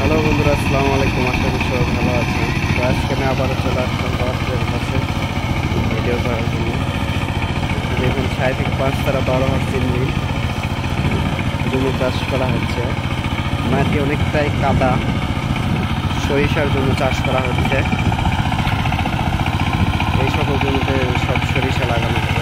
Hello বন্ধুরা, আসসালামু আলাইকুম। আশা করি সবাই ভালো আছেন। তো আজকে আমি আবারও চলে আসলাম বাসের কাছে ভিডিও করার জন্য। দেখুন 6 থেকে 5 তারা 12 মাস চিংড়ি জমি চাষ করা হচ্ছে। মাটি অনেকটাই কাদা, সরিষার জন্য চাষ করা হচ্ছে। এই সকল জমিতে সব সরিষা লাগানো হবে।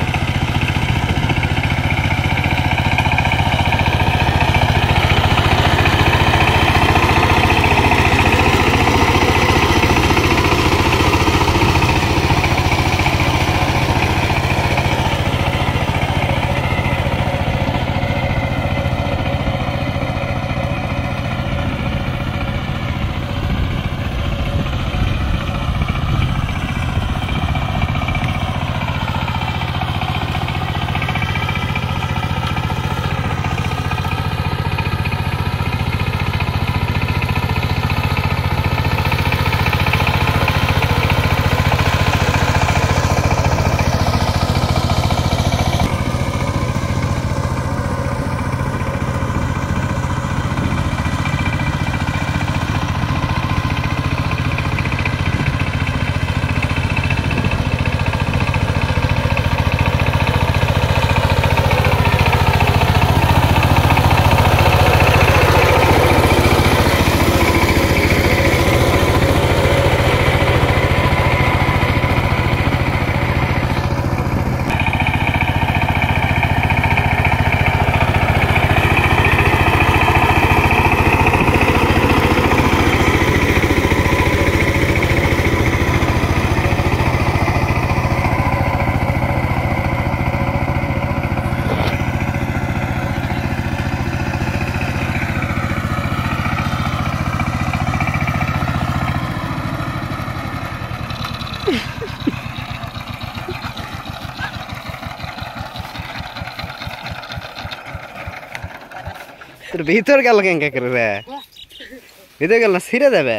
তোর ভিতর গেল কেঙ্কা করে রে? ভিতর গেল না ছিঁড়ে যাবে।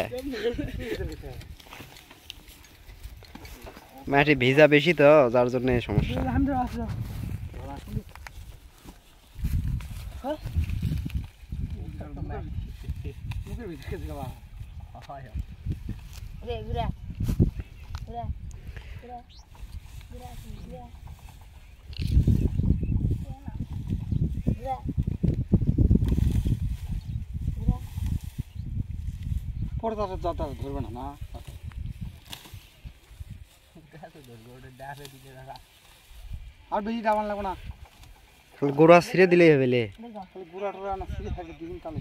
মাটি ভিজা বেশি তো, যার জন্য এই সমস্যা। ধরবে না আর বেশি ডাবান লাগবে না, গোড়া ছিঁড়ে দিলেই হবে। গুড়া টোড়া না ছিঁড়ে থাকে দুদিন কালে।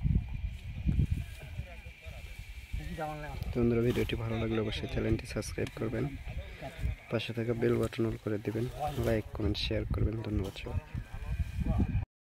বন্ধুরা, ভিডিওটি ভালো লাগলে অবশ্যই চ্যানেলটি সাবস্ক্রাইব করবেন, পাশে থাকা বেল বাটন অন করে দিবেন, লাইক কমেন্ট শেয়ার করবেন। ধন্যবাদ সবাই।